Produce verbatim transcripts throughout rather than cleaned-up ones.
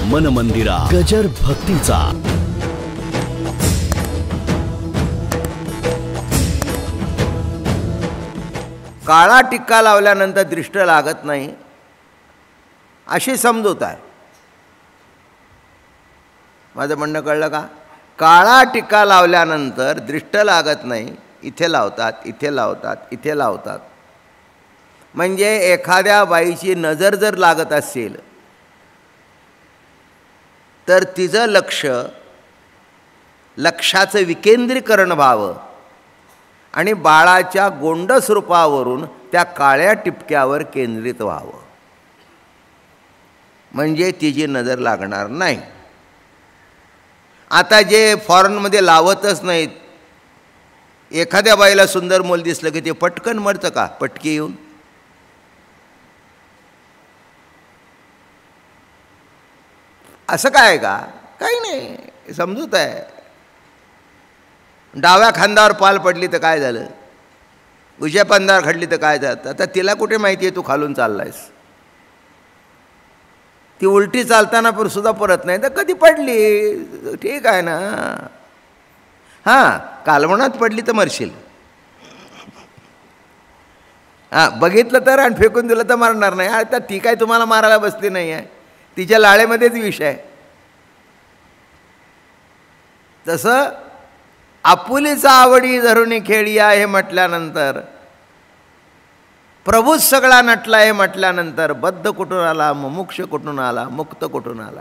मन मंदिरा गजर भक्तीचा. काळा टिक्का लावल्यानंतर दृष्ट लागत नाही अशी समजूत आहे. माझं म्हणणं कळलं का? काळा टिक्का लावल्यानंतर दृष्ट लागत नाही, इथे लावतात, इथे लावतात, इथे लावतात. म्हणजे एखाद्या बाईची नजर जर लागत असेल तर तिचं लक्ष लक्षाचं विकेंद्रीकरण व्हावं आणि बाळाच्या गोंडस रूपावरून त्या काळ्या टिपक्यावर केंद्रित व्हावं, म्हणजे तिची नजर लागणार नाही. आता जे फॉरेनमध्ये लावतच नाहीत, एखाद्या बाईला सुंदर मूल दिसलं की ते पटकन मरतं का पटकी येऊन? असं काय का? काही नाही, समजूत आहे. डाव्या खांद्यावर पाल पडली तर काय झालं, उजव्या खांद्यावर खडली तर काय झालं? आता तिला कुठे माहिती आहे तू खालून चाललायस? ती उलटी चालताना पण सुद्धा परत नाही तर कधी पडली, ठीक आहे ना. हां, कालवणात पडली तर मरशील. हां, बघितलं तर आणि फेकून दिलं तर मारणार नाही. आता ती काय तुम्हाला मारायला बसली नाही आहे, तिच्या लाळेमध्येच विष आहे. तसं आपुलीचा आवडी धरुणी खेळिया हे म्हटल्यानंतर, प्रभूच सगळा नटला हे म्हटल्यानंतर बद्ध कुठून आला, मुमुक्ष कुठून आला, मुक्त कुठून आला?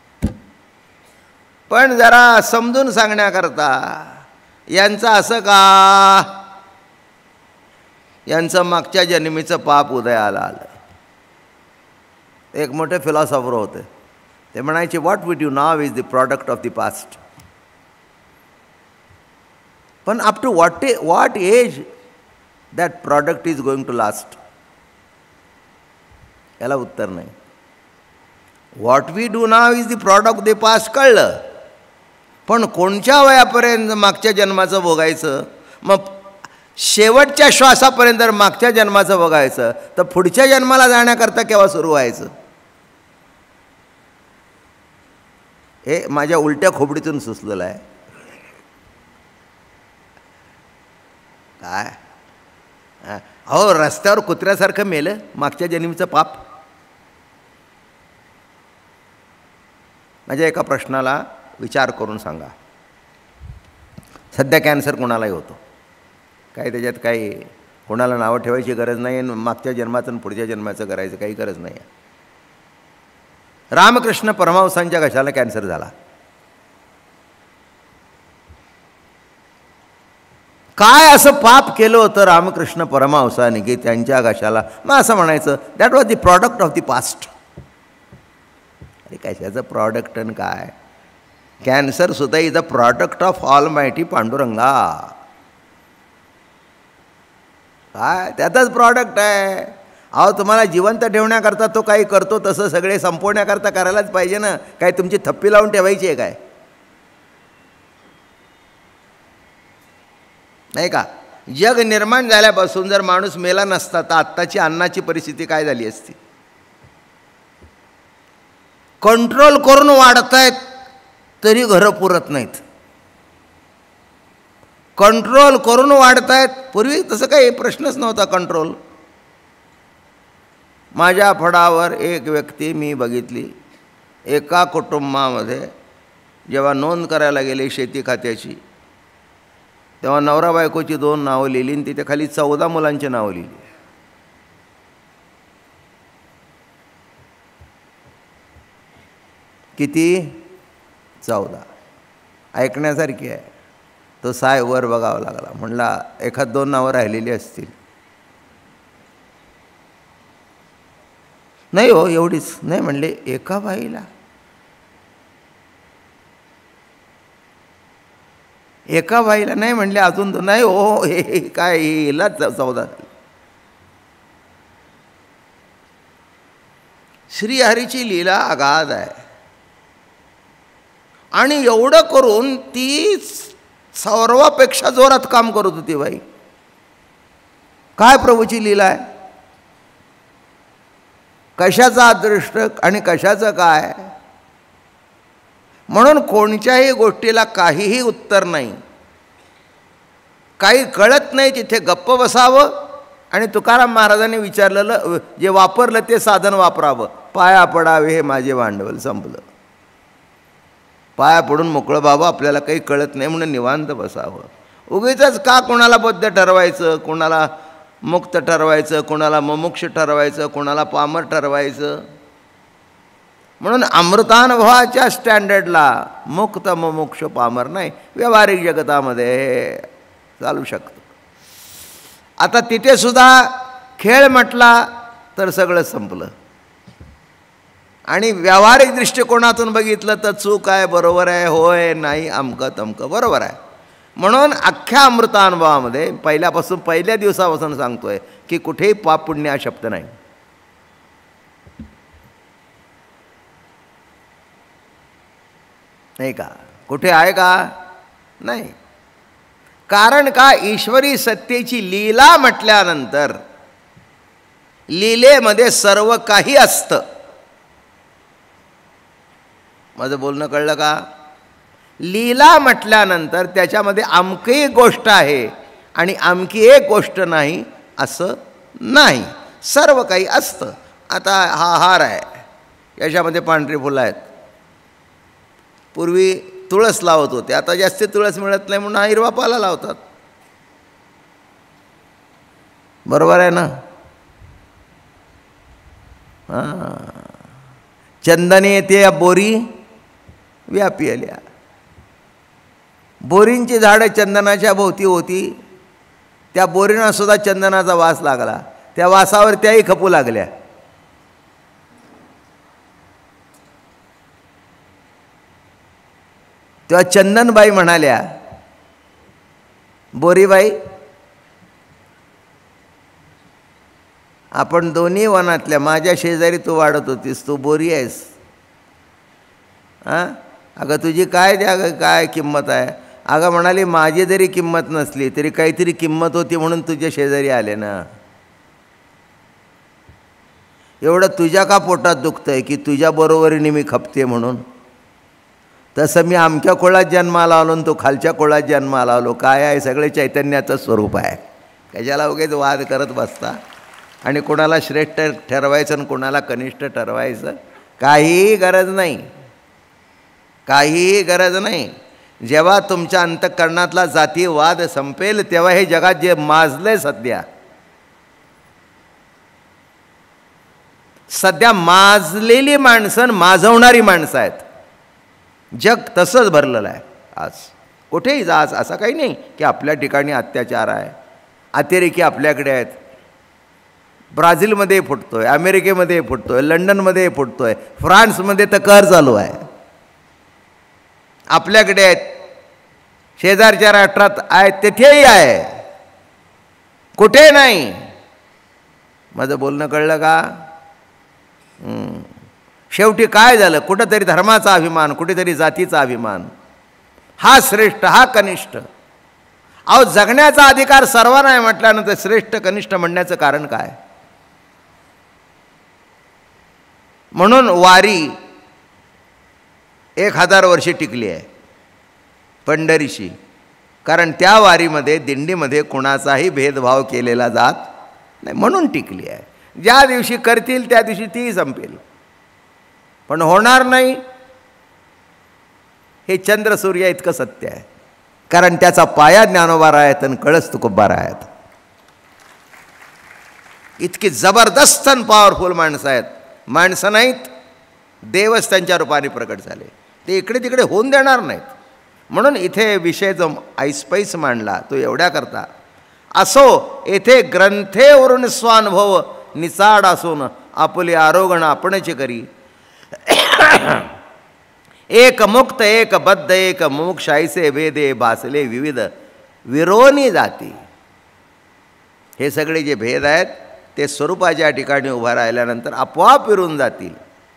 पण जरा समजून सांगण्याकरता यांचं असं का, यांचं मागच्या जन्मीचं पाप उदयाला आलं. एक मोठे फिलॉसॉफर होते, ते म्हणायचे what we do now is the product of the past. पण up to what what age that product is going to last, याला उत्तर नाही. What we do now is the product of the past कळलं, पण कोणत्या वयापर्यंत मागच्या जन्माचं भोगायचं? मग शेवटच्या श्वासापर्यंत जर मागच्या जन्माचं बघायचं तर पुढच्या जन्माला जाण्याकरता केव्हा सुरू व्हायचं? हे माझ्या उलट्या खोबडीतून सुचलेलं आहे. काय अहो, रस्त्यावर कुत्र्यासारखं मेलं, मागच्या जन्मीचं पाप. माझ्या एका प्रश्नाला विचार करून सांगा. सध्या कॅन्सर कोणालाही होतो, काही त्याच्यात काही कोणाला नावं ठेवायची गरज नाही आणि मागच्या जन्माचं आणि पुढच्या जन्माचं करायचं काही गरज नाही आहे. रामकृष्ण परमहंसांच्या घशाला कॅन्सर झाला. काय असं पाप केलं होतं रामकृष्ण परमहंसाने की त्यांच्या घशाला, मग असं म्हणायचं that was the product of the past. अरे कशाचं प्रॉडक्ट आणि काय? कॅन्सर सुद्धा is the product of almighty Panduranga. काय त्यातच प्रॉडक्ट आहे. अहो, तुम्हाला जिवंत ठेवण्याकरता तो काही करतो, तसं सगळे संपवण्याकरता करायलाच पाहिजे ना. काय तुमची थप्पी लावून ठेवायची आहे काय? नाही का? जग निर्माण झाल्यापासून जर माणूस मेला नसता तर आत्ताची अन्नाची परिस्थिती काय झाली असती? कंट्रोल करून वाढतायत तरी घरं पुरत नाहीत. कंट्रोल करून वाढतायत, पूर्वी तसं काही प्रश्नच नव्हता कंट्रोल. माझ्या फडावर एक व्यक्ती मी बघितली, एका कुटुंबामध्ये जेव्हा नोंद करायला गेले शेती खात्याची, तेव्हा नवरा बायकोची दोन नावं लिहिली आणि तिथे खाली चौदा मुलांची नावं लिहिली. किती? चौदा. ऐकण्यासारखी आहे. तो साय वर बघावा लागला, म्हणला एखाद दोन नावं राहिलेली असतील. नाही हो, एवढीच नाही म्हणले. एका बाईला एका बाईला नाही म्हणले, अजून दोन नाही हो, हे काय हिला चौदा. श्रीहरीची लीला अगाध आहे. आणि एवढं करून ती सर्वापेक्षा जोरात काम करत होती बाई. काय प्रभूची लीला आहे, कशाचा अदृष्ट आणि कशाचं काय. म्हणून कोणत्याही गोष्टीला काहीही उत्तर नाही, काही कळत नाही तिथे गप्प बसावं आणि तुकाराम महाराजांनी विचारलेलं जे वापरलं ते साधन वापरावं. पाया पडावे हे माझे भांडवल, संपलं. पाया पडून मोकळं बाबा, आपल्याला काही कळत नाही म्हणून निवांत बसावं. उगीचच का कोणाला बद्ध ठरवायचं, कोणाला मुक्त ठरवायचं, कोणाला मुमुक्ष ठरवायचं, कोणाला पामर ठरवायचं. म्हणून अमृतानुभवाच्या स्टँडर्डला मुक्त मुमुक्ष पामर नाही, व्यावहारिक जगतामध्ये चालू शकतं. आता तिथे सुद्धा खेळ म्हटला तर सगळं संपलं. आणि व्यावहारिक दृष्टिकोनातून बघितलं तर चूक आहे, बरोबर आहे, होय नाही, अमकं तमकं बरोबर आहे. म्हणून अख्ख्या अमृतानुभवामध्ये पहिल्यापासून पहिल्या दिवसापासून सांगतोय की कुठेही पाप पुण्य हा शब्द नाही. नाही का? कुठे आहे का? नाही. कारण का? ईश्वरी सत्तेची लीला म्हटल्यानंतर लीलेमध्ये सर्व काही असतं. माझं बोलणं कळलं का? लीला म्हटल्यानंतर त्याच्यामध्ये अमकी एक गोष्ट आहे आणि अमकी एक गोष्ट नाही असं नाही, सर्व काही असतं. आता हा हार आहे, याच्यामध्ये पांढरी फुलं आहेत. पूर्वी तुळस लावत होते, आता जास्त तुळस मिळत नाही म्हणून हा हिरवा पाला लावतात. बरोबर आहे ना? हां, चंदने येते बोरी व्यापी आल्या. बोरींची झाडं चंदनाच्या भोवती होती, त्या बोरींना सुद्धा चंदनाचा वास लागला, त्या वासावर त्याही खपू लागल्या. तेव्हा चंदनबाई म्हणाल्या, बोरीबाई आपण दोन्ही वनातल्या, माझ्या शेजारी तू वाढत होतीस, तू बोरी आहेस. हां, अगं तुझी काय द्या काय किंमत आहे? अगं म्हणाली, माझी जरी किंमत नसली तरी काहीतरी किंमत होती म्हणून तुझ्या शेजारी आले ना. एवढं तुझ्या का पोटात दुखतंय की तुझ्या बरोबरीने मी खपते म्हणून? तसं मी आमच्या कोळात जन्माला आलो आणि तो खालच्या कोळात जन्माला आलो. काय आहे? सगळे चैतन्याचं स्वरूप आहे. कशाला उगीच वाद करत बसता आणि कोणाला श्रेष्ठ ठरवायचं आणि कोणाला कनिष्ठ ठरवायचं? काहीही गरज नाही, काहीही गरज नाही. जेव्हा तुमच्या अंतःकरणातला जातीवाद संपेल तेव्हा हे जगात जे माजले सध्या सध्या माजलेली माणसं माजवणारी माणसं आहेत. जग तसंच भरलेलं आहे आज. कुठेही जा आज असं काही नाही की आपल्या ठिकाणी अत्याचार आहे, अतिरेकी आपल्याकडे आहेत. ब्राझीलमध्ये फुटतोय, अमेरिकेमध्ये फुटतोय, लंडनमध्ये फुटतोय, फ्रान्समध्ये तर कहर चालू आहे. आपल्याकडे आहेत, शेजारच्या राष्ट्रात आहेत, तेथेही आहे, कुठे नाही. माझं बोलणं कळलं का? शेवटी काय झालं? कुठंतरी धर्माचा अभिमान, कुठेतरी जातीचा अभिमान, हा श्रेष्ठ हा कनिष्ठ. अहो, जगण्याचा अधिकार सर्वांना आहे म्हटल्यानंतर श्रेष्ठ कनिष्ठ म्हणण्याचं कारण काय? म्हणून वारी एक हजार वर्षे टिकली आहे पंढरीशी. कारण त्या वारीमध्ये दिंडीमध्ये कुणाचाही भेदभाव केलेला जात नाही म्हणून टिकली आहे. ज्या दिवशी करतील त्या दिवशी तीही संपेल, पण होणार नाही हे चंद्र सूर्य इतकं सत्य आहे. कारण त्याचा पाया ज्ञानोबा आहेत आणि कळस तुकोबा आहेत. इतकी जबरदस्त आणि पॉवरफुल माणसं आहेत. माणसं नाहीत, देवच त्यांच्या रूपाने प्रकट झाले. ते इकडे तिकडे होऊन देणार नाहीत. म्हणून इथे विषय जो ऐसपैस मांडला तो एवढ्या करता, असो येथे ग्रंथेवरून स्वानुभव निचाड असून आपले आरोगण आपणचे करी. एक मुक्त एक बद्ध एक मुमुक्षाईसे भेदे भासले विविध विरोनी जाती. हे सगळे जे भेद आहेत ते स्वरूपाच्या ठिकाणी उभा राहिल्यानंतर आपोआप विरून जातील.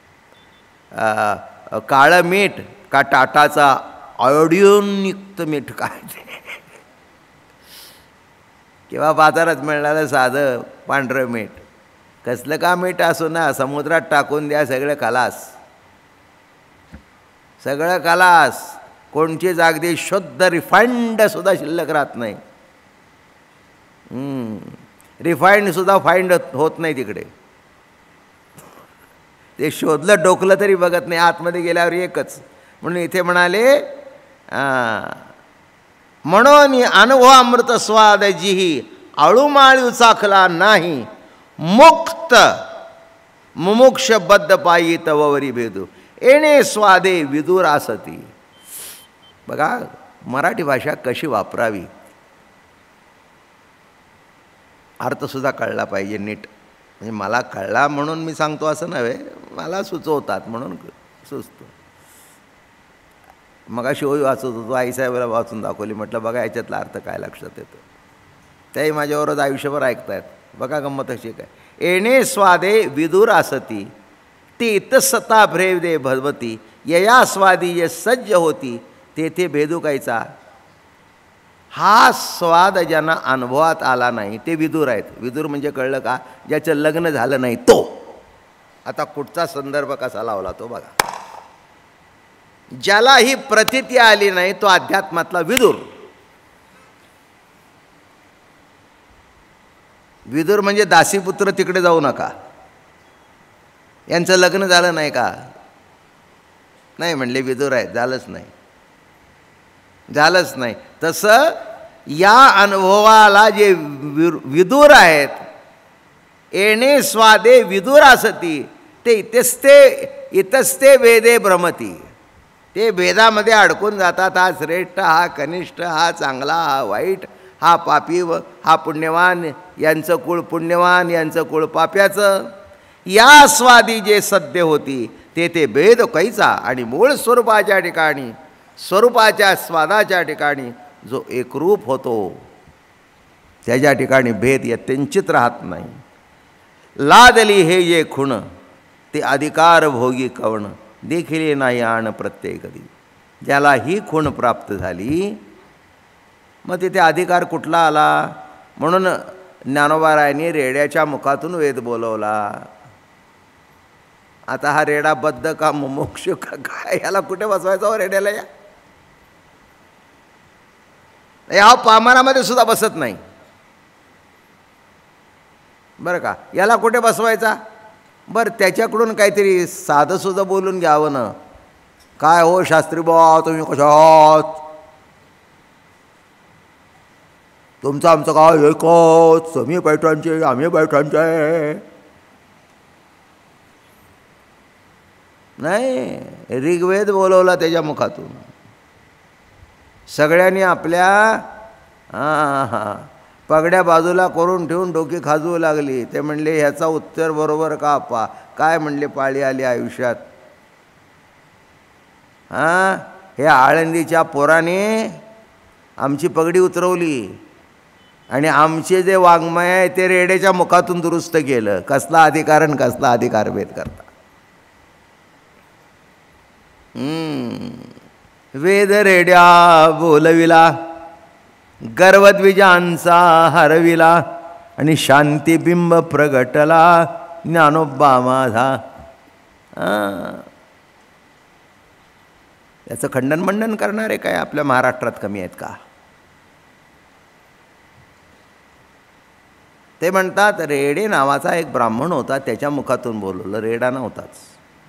काळं मीठ का टाटाचा आयोडिनयुक्त मीठ काय ते किंवा बाजारात मिळणारं साधं पांढरं मीठ, कसलं का मीठ असो ना, समुद्रात टाकून द्या सगळे खलास. सगळं खलास. कोणचीच अगदी शुद्ध रिफाईंड सुद्धा शिल्लक राहत नाही. रिफाईंड सुद्धा फाईंड होत नाही तिकडे. ते शोधलं डोकलं तरी बघत नाही, आतमध्ये गेल्यावर एकच. म्हणून इथे म्हणाले म्हणून अनुभव अमृत स्वाद जिही आळूमाळू चाखला नाही, मुक्त मुमुक्षबद्ध पायी तववरी भेदू येणे स्वादे विदुर आसती. बघा मराठी भाषा कशी वापरावी, अर्थसुद्धा कळला पाहिजे नीट. म्हणजे मला कळला म्हणून मी सांगतो असं नव्हे, मला सुचवतात म्हणून सुचतो. मग अशी ओळी वाचत होतो, आईसाहेबाला वाचून दाखवली. म्हटलं बघा याच्यातला अर्थ काय लक्षात येतो. त्याही माझ्यावरच आयुष्यभर ऐकतायत. बघा गंमत अशी काय. येणे स्वादे विदुर आसती, ती इतसता भ्रेव दे भगवती, यया स्वादी ये सज्ज होती, तेथे भेदू कायचा. हा स्वाद ज्यांना अनुभवात आला नाही ते विदूर आहेत. विदूर म्हणजे कळलं का, ज्याचं लग्न झालं नाही तो. आता कुठचा संदर्भ कसा लावला तो बघा. ज्याला ही प्रतीती आली नाही तो अध्यात्मातला विदूर. विदूर म्हणजे दासीपुत्र तिकडे जाऊ नका, यांचं लग्न झालं नाही का, नाही म्हणले विदूर आहेत, झालंच नाही झालंच नाही. तसं या अनुभवाला जे विदूर आहेत, येणे स्वादे विदूर असती, ते इतस्ते इतस्ते वेदे भ्रमती, ते भेदामध्ये अडकून जातात. हा श्रेष्ठ, हा कनिष्ठ, हा चांगला, हा वाईट, हा पापी व हा पुण्यवान, यांचं कुळ पुण्यवान, यांचं कुळ पाप्याचं. या स्वादी जे सद्य होती ते ते भेद कैचा, आणि मूळ स्वरूपाच्या ठिकाणी, स्वरूपाच्या स्वादाच्या ठिकाणी जो एकरूप होतो त्याच्या ठिकाणी भेद यत्किंचित राहत नाही. लादली हे जे खुण, ते अधिकार भोगी कवण, देखील नाही आण प्रत्येकदी. ज्याला ही खूण प्राप्त झाली मग तिथे अधिकार कुठला आला. म्हणून ज्ञानोबारायांनी रेड्याच्या मुखातून वेद बोलवला. आता हा रेडा बद्ध का मुमुक्ष का काय, याला कुठे बसवायचा हो रेड्याला. या या पामरामध्ये सुद्धा बसत नाही बरं का. याला कुठे बसवायचा. बरं त्याच्याकडून काहीतरी साधं सुद्धा बोलून घ्यावं ना. काय हो शास्त्री बा तुम्ही कशात, तुमचं आमचं काय एकच, तुम्ही पैठणचे आम्ही पैठणचे. नाही, ऋग्वेद बोलवला त्याच्या मुखातून. सगळ्यांनी आपल्या हां हां पगड्या बाजूला करून ठेवून डोकी खाजवू लागली. ते म्हणले ह्याचा उत्तर बरोबर का पा काय म्हणले पाळी आली आयुष्यात. हां हे आळंदीच्या पोराने आमची पगडी उतरवली आणि आमचे जे वाङ्मय आहे ते रेड्याच्या मुखातून दुरुस्त केलं. कसला अधिकार आणि कसला अधिकार भेद करता. वेद रेड्या बोलविला, गर्वद्विजांचा हरविला, आणि शांतिबिंब प्रगटला ज्ञानोबा माझा. याचं खंडन मंडन करणारे काय आपल्या महाराष्ट्रात कमी आहेत का. ते म्हणतात रेडे नावाचा एक ब्राह्मण होता, त्याच्या मुखातून बोलवलं, रेडा नव्हताच.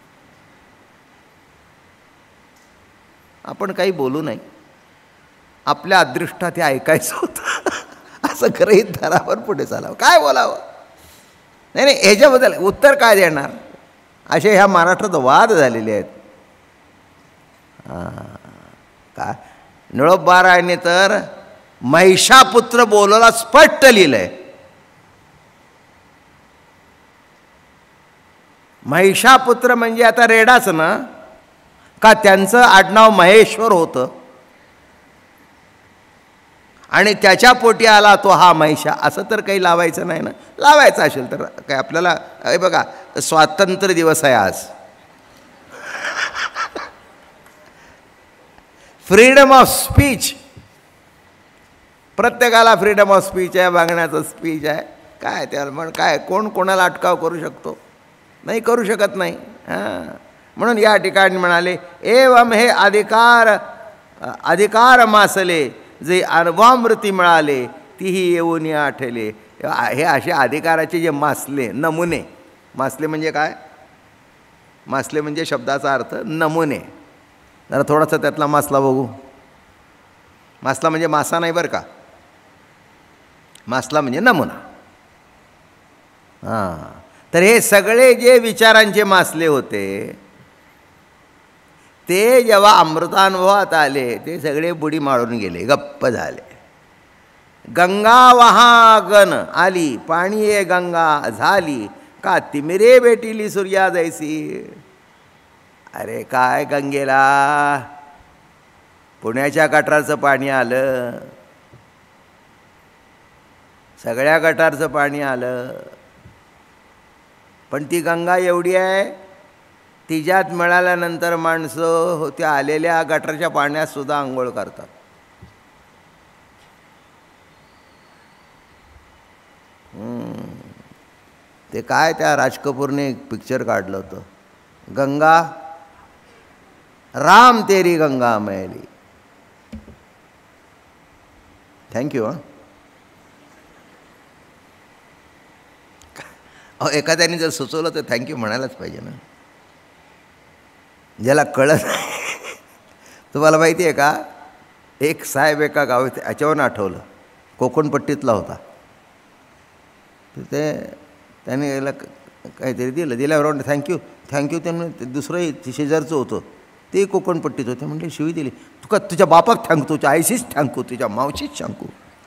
आपण काही बोलू नाही, आपल्या अदृष्टात हे ऐकायचं होतं असं गृहीत धरावर पुढे चालावं. काय बोलावं. नाही नाही ह्याच्याबद्दल उत्तर काय देणार, असे ह्या महाराष्ट्रात वाद झालेले आहेत. काय निळोबारायने तर महिषापुत्र बोलवला स्पष्ट लिहिलंय. महिषापुत्र म्हणजे आता रेडाच ना, का त्यांचं आडनाव महेश्वर होतं आणि त्याच्या पोटी आला तो हा महिषा, असं तर काही लावायचं नाही ना. लावायचं असेल तर काय आपल्याला. हे बघा स्वातंत्र्य दिवस आहे आज, फ्रीडम ऑफ स्पीच, प्रत्येकाला फ्रीडम ऑफ स्पीच आहे, वागण्याचं स्पीच आहे. काय त्याला म्हण काय कोण कोणाला अटकाव करू शकतो, नाही करू शकत नाही. हां म्हणून या ठिकाणी म्हणाले एवम हे अधिकार अधिकार मासले जे अनुभवामृती मिळाले तीही येऊन आठले. हे असे अधिकाराचे जे मासले नमुने, मासले म्हणजे काय, मासले म्हणजे शब्दाचा अर्थ नमुने. जरा थोडासा त्यातला मासला बघू. मासला म्हणजे मासा नाही बरं का, मासला म्हणजे नमुना. हां, तर हे सगळे जे विचारांचे मासले होते ते जेव्हा अमृतानुभवात आले ते सगळे बुडी मारून गेले, गप्प झाले. गंगा वहागन आली, पाणी ये गंगा झाली, का तिमिरे भेटिली सूर्या जैसी. अरे काय गंगेला, पुण्याच्या गटारचं पाणी आलं, सगळ्या गटारचं पाणी आलं, पण ती गंगा एवढी आहे तिच्यात मिळाल्यानंतर माणसं होत्या आलेल्या गटारच्या पाण्यात सुद्धा आंघोळ करतात. ते काय त्या राज कपूरने एक पिक्चर काढलं होतं, गंगा राम तेरी गंगा मैली. थँक्यू. हां, अहो एखाद्याने जर सुचवलं तर थँक्यू म्हणायलाच पाहिजे ना, ज्याला कळत. तुम्हाला माहिती आहे का, एक साहेब एका गावात, याच्यावरून आठवलं, कोकणपट्टीतला होता. ते त्याने याला काहीतरी दिलं, दिल्यावर थँक्यू थँक्यू त्यानं दुसरं शेजारचं होतं ते कोकणपट्टीत होते, म्हटले शिवी दिली, तुका तुझ्या बापाक थँकू, तुझ्या आईशीच थँकू, तुझ्या मावशीच थँकू.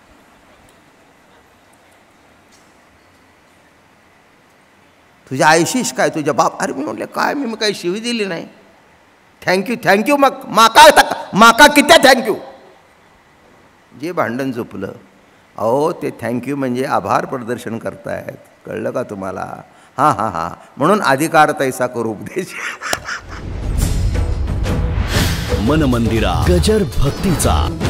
तुझ्या आईशीच काय, तुझ्या बाप. अरे मी म्हटलं काय, मी मग काही शिवी दिली नाही, थँक्यू थँक्यू मग माका माका किती थँक्यू. जे भांडण झोपलं. अहो ते थँक्यू म्हणजे आभार प्रदर्शन करतायत, कळलं का तुम्हाला. हां हां हां, म्हणून अधिकार तैसा करू उपदेश. मन मंदिरा गजर भक्तीचा.